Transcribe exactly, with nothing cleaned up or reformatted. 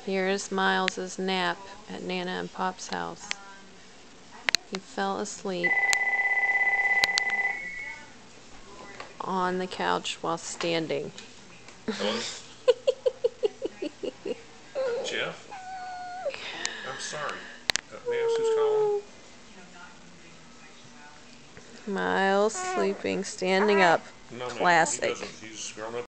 Here's Miles's nap at Nana and Pop's house. He fell asleep on the couch while standing. Hello? Jeff? I'm sorry. Uh, may I ask who's calling? Miles sleeping, standing up. No, ma'am. He Classic. doesn't. He's grown up.